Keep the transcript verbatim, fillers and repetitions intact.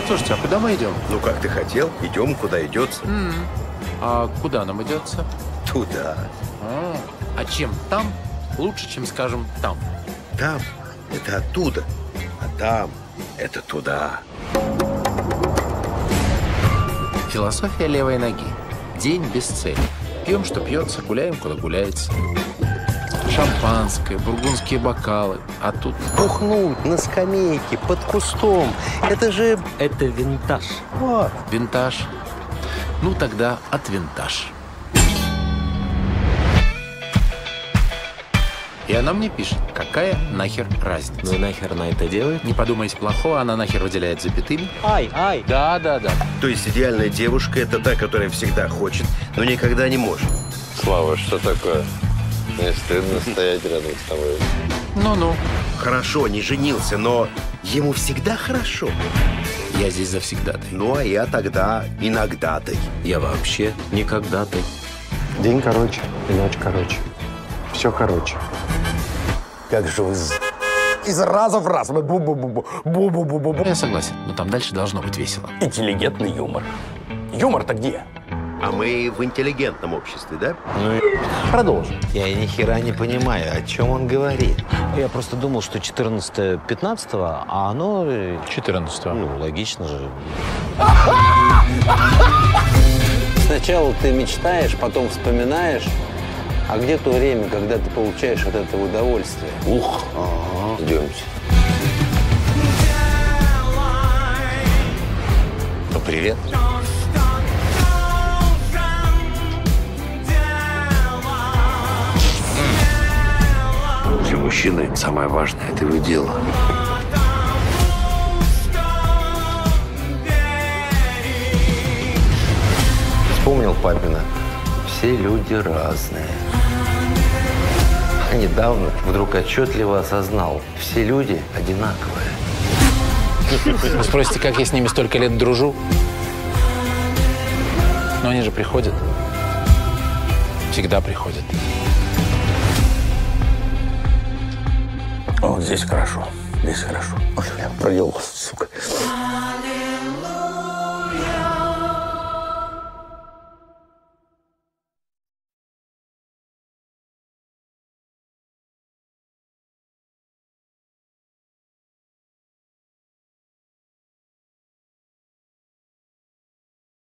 Слушайте, а куда мы идем? Ну, как ты хотел, идем, куда идется. М-м. А куда нам идется? Туда. А, а чем там лучше, чем, скажем, там? Там – это оттуда, а там – это туда. Философия левой ноги. День без цели. Пьем, что пьется, гуляем, куда гуляется. Шампанское, бургундские бокалы. А тут… Бухнуть на скамейке, под кустом. Это же… Это винтаж. Вот. Винтаж. Ну, тогда от винтаж. И она мне пишет, какая нахер разница. Ну и нахер она это делает? Не подумайте плохого, она нахер выделяет запятыми. Ай, ай. Да, да, да. То есть идеальная девушка – это та, которая всегда хочет, но никогда не может. Слава, что такое? Мне стыдно стоять рядом с тобой. Ну-ну. Хорошо, не женился, но ему всегда хорошо. Я здесь завсегдатай. Ну, а я тогда иногда-то. Я вообще никогда-то. День короче, и ночь короче. Все короче. Как же вы из, из раза в раз. Бу-бу-бу-бу. Бу-бу-бу-бу-бу. Я согласен, но там дальше должно быть весело. Интеллигентный юмор. Юмор-то где? А мы в интеллигентном обществе, да? Продолжим. Я ни хера не понимаю, о чем он говорит. Я просто думал, что четырнадцатое пятнадцатого, а оно… четырнадцатого. Ну, логично же. Сначала ты мечтаешь, потом вспоминаешь, а где то время, когда ты получаешь от этого удовольствие? Ух, ага. Идемте. Ну, привет. Для мужчины самое важное – это его дело. Вспомнил папина. Все люди разные. А недавно вдруг отчетливо осознал. Все люди одинаковые. Вы спросите, как я с ними столько лет дружу? Но они же приходят. Всегда приходят. Вот здесь хорошо. Здесь хорошо. Ой, я проделал, сука.